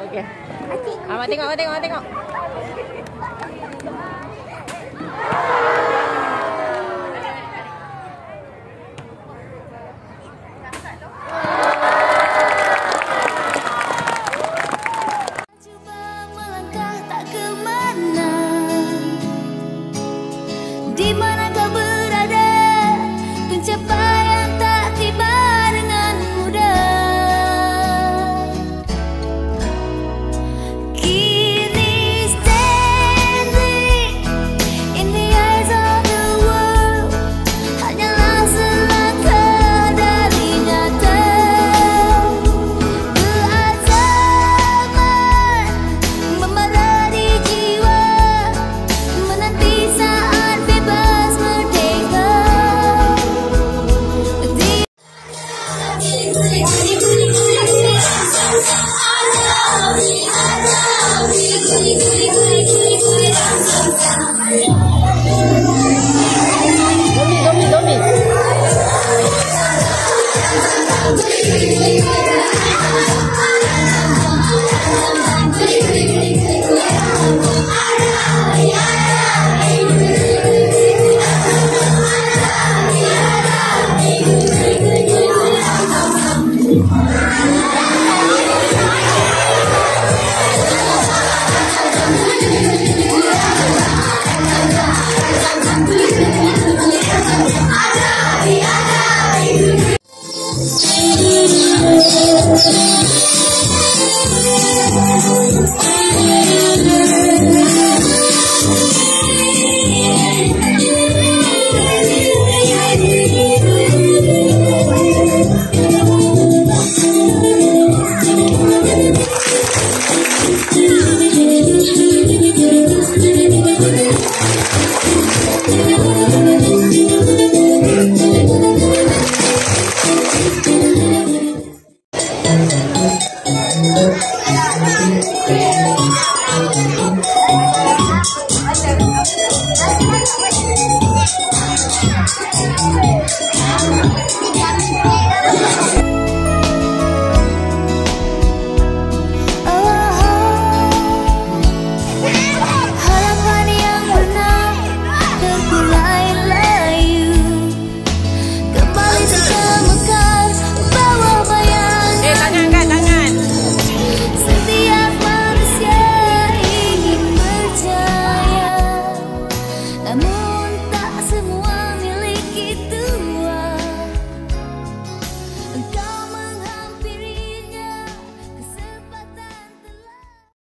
Okey. Awak tengok, awak tengok, awak tengok. Di mana kau berada, pencapaian tak tiba dengan mudah. Kini standing in the eyes of the world, hanyalah selangkah dari nyata. Keazaman membara di jiwa, menanti saat bebas merdeka. Domi.